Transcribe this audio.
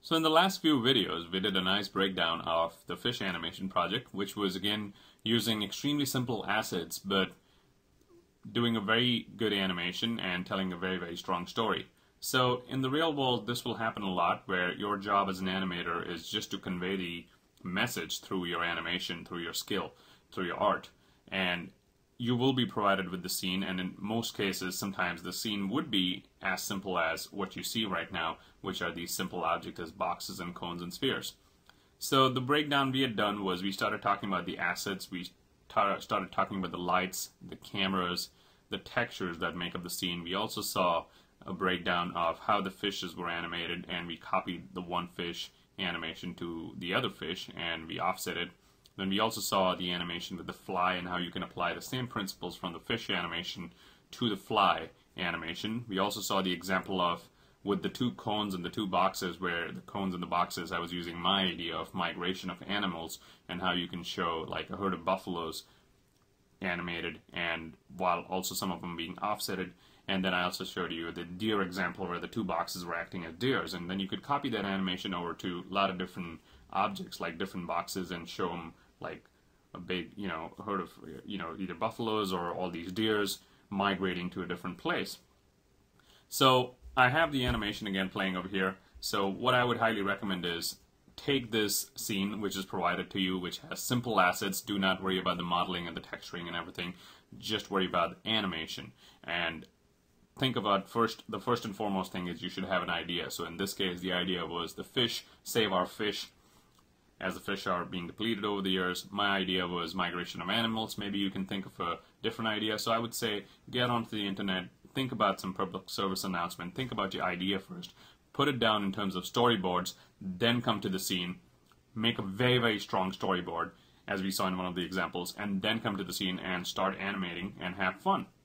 So in the last few videos, we did a nice breakdown of the fish animation project, which was again using extremely simple assets, but doing a very good animation and telling a very strong story. So in the real world, this will happen a lot, where your job as an animator is just to convey the message through your animation, through your skill, through your art. And you will be provided with the scene, and in most cases, sometimes the scene would be as simple as what you see right now, which are these simple objects as boxes and cones and spheres. So the breakdown we had done was we started talking about the assets, we started talking about the lights, the cameras, the textures that make up the scene. We also saw a breakdown of how the fishes were animated, and we copied the one fish animation to the other fish and we offset it. Then we also saw the animation with the fly and how you can apply the same principles from the fish animation to the fly animation. We also saw the example of with the two cones and the two boxes, where the cones and the boxes, I was using my idea of migration of animals and how you can show like a herd of buffaloes animated, and while also some of them being offsetted. And then I also showed you the deer example where the two boxes were acting as deers, and then you could copy that animation over to a lot of different objects like different boxes and show them like a big, herd of, either buffaloes or all these deers migrating to a different place. So I have the animation again playing over here. So what I would highly recommend is take this scene which is provided to you, which has simple assets. Do not worry about the modeling and the texturing and everything. Just worry about the animation. And think about the first and foremost thing is you should have an idea. So in this case, the idea was the fish, save our fish, as the fish are being depleted over the years. My idea was migration of animals. Maybe you can think of a different idea. So I would say get onto the internet, think about some public service announcement, think about your idea first, put it down in terms of storyboards, then come to the scene, make a very strong storyboard, as we saw in one of the examples, and then come to the scene and start animating and have fun.